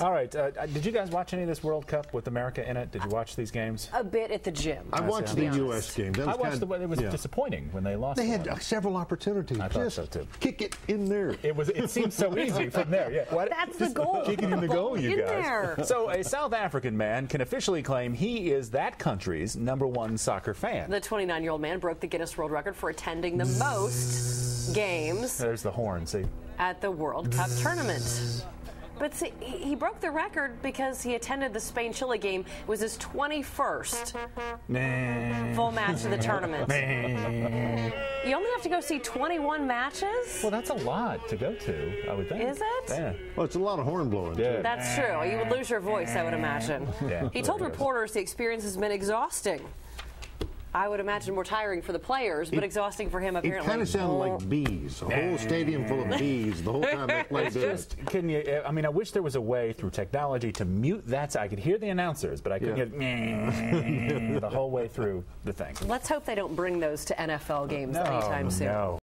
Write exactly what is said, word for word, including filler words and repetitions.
All right. Uh, did you guys watch any of this World Cup with America in it? Did you watch these games? A bit at the gym. I watched the U S game. That was I watched kind of, the. It was yeah. disappointing when they lost. They had one. uh, several opportunities. I thought Just so too. kick it in there. It was. It seemed so easy from there. Yeah. What? That's the goal. Kick it in the goal, you in guys. There. So a South African man can officially claim he is that country's number one soccer fan. The twenty-nine-year-old man broke the Guinness World Record for attending the most games. There's the horn. See. At the World Cup tournament. But see, he broke the record because he attended the Spain-Chile game. It was his twenty-first full match of the tournament. You only have to go see twenty-one matches? Well, that's a lot to go to, I would think. Is it? Yeah. Well, it's a lot of horn blowing. Yeah. Too. That's true. You would lose your voice, I would imagine. Yeah, he told reporters the experience has been exhausting. I would imagine more tiring for the players, but it, exhausting for him apparently. It kind of sounded like bees. A whole stadium full of bees the whole time they played this. Can you? I mean, I wish there was a way through technology to mute that. So I could hear the announcers, but I couldn't yeah. get the whole way through the thing. Let's hope they don't bring those to N F L games no, anytime soon. No.